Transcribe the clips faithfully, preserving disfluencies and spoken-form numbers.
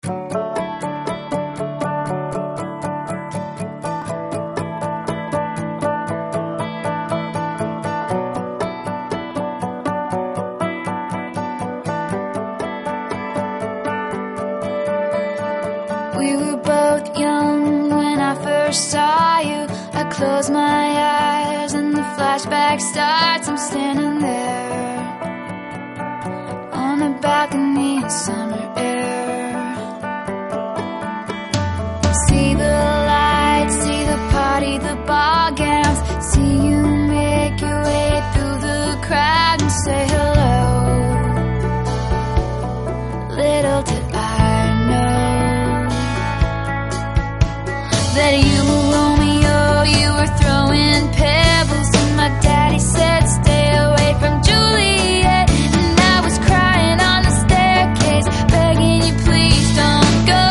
We were both young when I first saw you. I close my eyes and the flashback starts. I'm standing there on the balcony in summer air. See the lights, see the party, the ball gowns. See you make your way through the crowd and say hello. Little did I know that you were Romeo, you were throwing pebbles, and my daddy said stay away from Juliet. And I was crying on the staircase, begging you please don't go.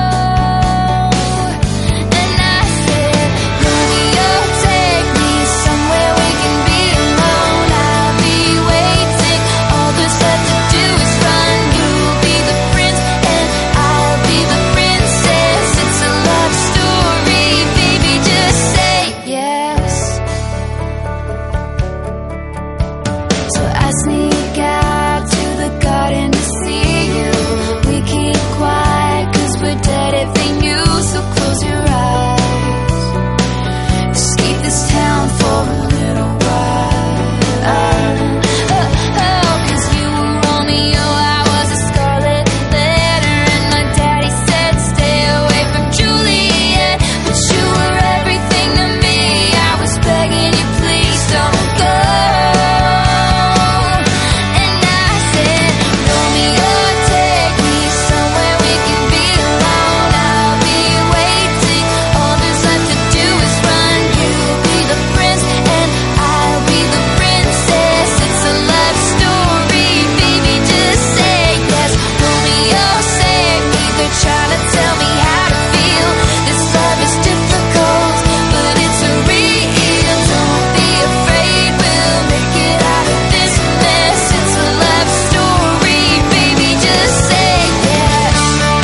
And I said, Romeo, take me somewhere we can be alone. I'll be waiting, all there's left to do is run. You'll be the prince and I'll be the princess. It's a love story, baby, just say yes. So I sneak out to the garden to see you. We keep quiet cause we're dead if they knew. So close your eyes, escape this town for a little while. Oh, oh, cause you were Romeo, I was a scarlet letter, and my daddy said stay away from Juliet. But you were everything to me, I was begging you please don't go. And I said, Romeo, take me somewhere we can be alone. I'll be waiting, all there's left to do is run. You'll be the prince and I'll be the princess. It's a love story, baby, just say yes. Romeo, save me, they're trying to tell me how to feel. This love is difficult, but it's real. Don't be afraid, we'll make it out of this mess. It's a love story, baby, just say yes.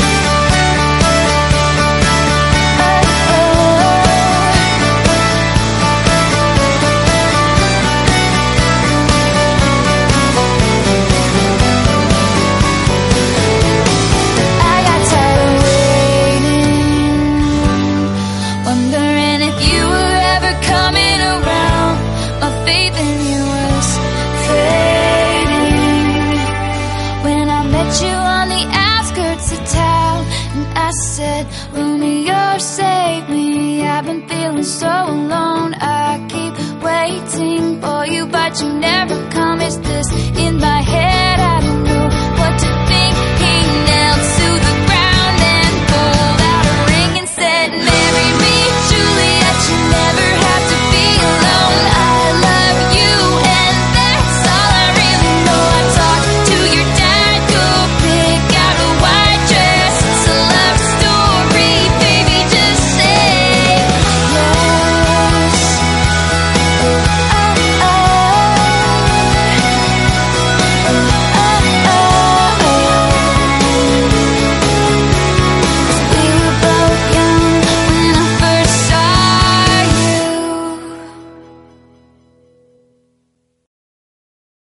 I got tired of waiting, wondering if you were ever coming around. My faith in you was fading when I met you on the outskirts of town. And I said, Romeo, save me, I've been feeling so alone. I keep waiting for you, but you never come. Is this in my head?